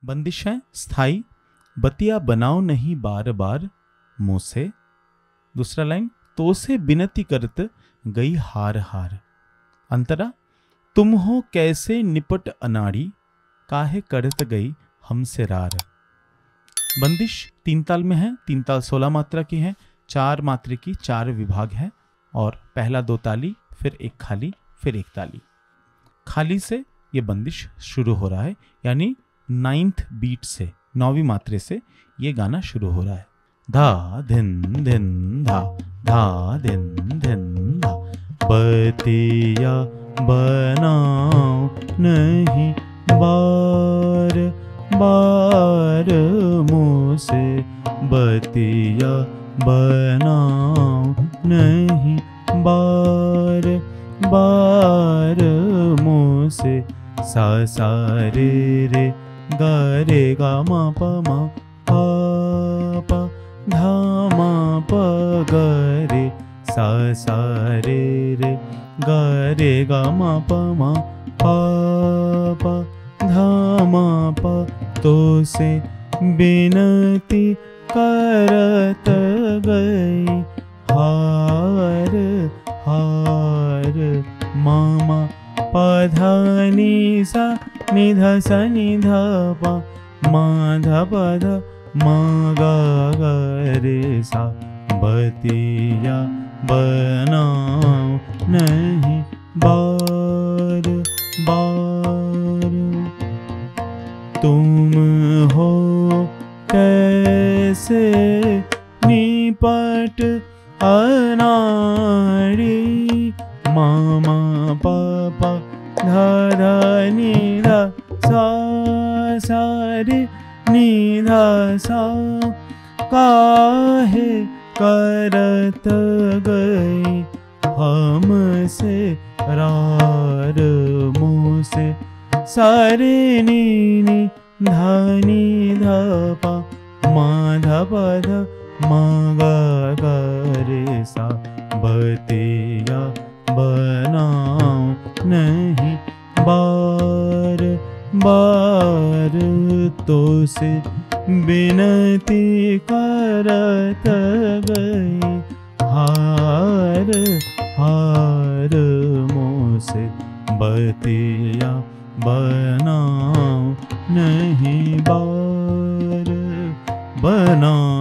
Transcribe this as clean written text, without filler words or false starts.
बंदिश है स्थाई, बतिया बनाओ नहीं बार बार मुँह से। दूसरा लाइन, तो से बिनती करत गई हार हार। अंतरा, तुम हो कैसे निपट अनाड़ी, काहे करत गई हमसे रार। बंदिश 3 ताल में है, 3 ताल 16 मात्रा की है, 4 मात्रा की 4 विभाग है और पहला 2 ताली, फिर एक खाली, फिर एक ताली। खाली से ये बंदिश शुरू हो रहा है, यानी 9th बीट से, 9वीं मात्रे से ये गाना शुरू हो रहा है। धा धिन धिन धा, धा धिन धिन धा। बतिया बनाओ नहीं बार बार मुँह से, बतिया बनाओ नहीं बार बार मुँह से। सा सा रे गा रे गा मा पा मा पा पा धा मा प ग रे। सा सा रे गा रे गा मा पा पा धा मा पा। तो से बिनती करत गई हार हार। मामा पधा नि सा नि ध सा नि ध पा मा ध प ध मा ग ग रे सा। बतिया बनाओ नहीं बार बार, तुम हो कैसे निपट अनाड़ी। मामा पापा धा धा नि धा सा सा रे नि धा सा। काहे करत गई हमसे रार मुँह से। सारे नी नी धा नि धा पा मा धा प ध मा ग ग रे सा। बतिया बनाओ नहीं बार बार, तो से बिनती करत गई हार हार मुँह से। बतिया बनाओ नहीं बार बनाओ